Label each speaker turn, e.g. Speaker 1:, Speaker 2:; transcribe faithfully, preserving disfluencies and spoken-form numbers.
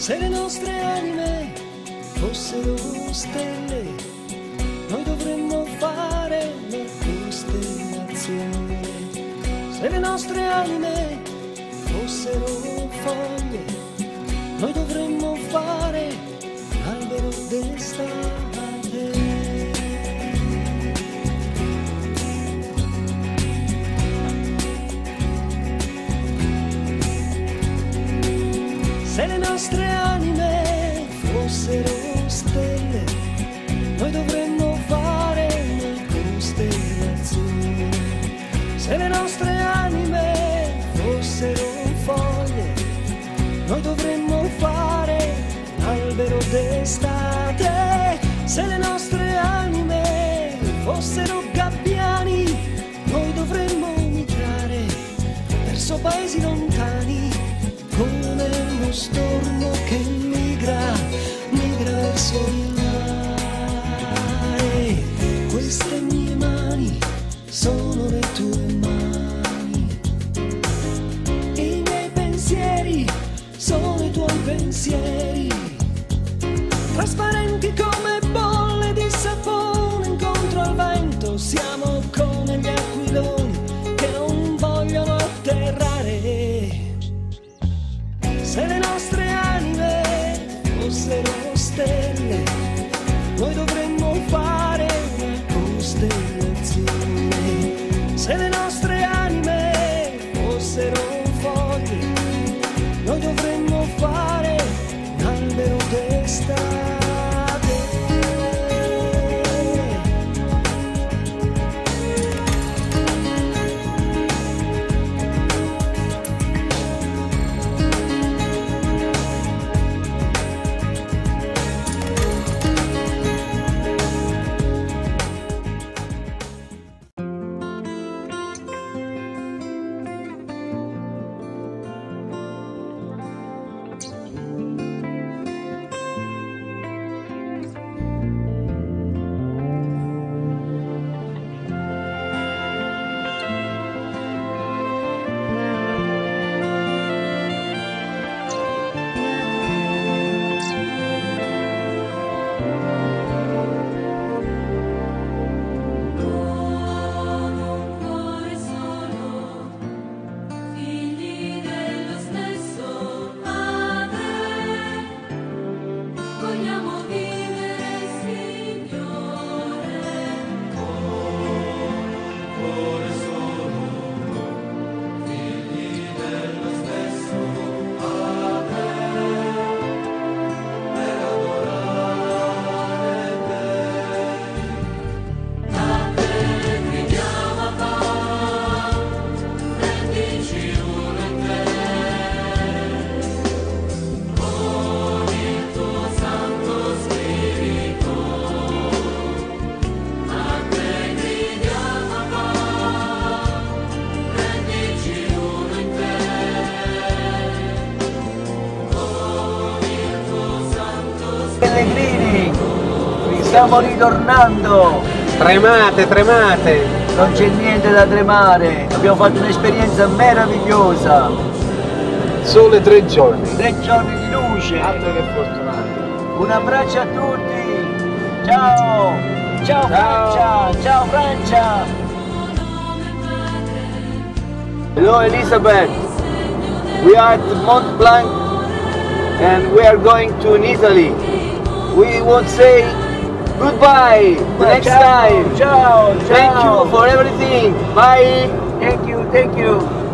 Speaker 1: Se le nostre anime fossero stelle, noi dovremmo fare la costellazione. Se le nostre anime fossero foglie, noi dovremmo fare l'albero d'estate. Se le nostre anime fossero stelle, noi dovremmo fare una costellazione. Se le nostre anime fossero foglie, noi dovremmo fare l'albero d'estate. Se le nostre anime fossero gabbiani, noi dovremmo migrare verso paesi lontani, come uno stormo che migra, migra verso il mare. Queste mie mani sono le tue mani, i miei pensieri sono i tuoi pensieri, trasparenti come bolle di sapone incontro al vento. Siamo come gli aquiloni che non vogliono atterrare. Se le nostre anime fossero stelle, noi dovremmo fare una costellazione. Se le nostre anime fossero foglie, noi dovremmo fare un albero d'estate.
Speaker 2: Pellegrini, stiamo ritornando.
Speaker 3: Tremate, tremate.
Speaker 2: Non c'è niente da tremare, abbiamo fatto un'esperienza meravigliosa.
Speaker 3: Sole tre giorni.
Speaker 2: Tre giorni di luce.
Speaker 3: Altro che fortunati.
Speaker 2: Un abbraccio a tutti. Ciao. Ciao, ciao. Francia. Ciao Francia.
Speaker 3: Hello Elizabeth. We are at Mont Blanc and we are going to Italy. We would say goodbye the next
Speaker 2: ciao,
Speaker 3: time.
Speaker 2: Ciao, ciao.
Speaker 3: Thank you for everything. Bye.
Speaker 2: Thank you, thank you.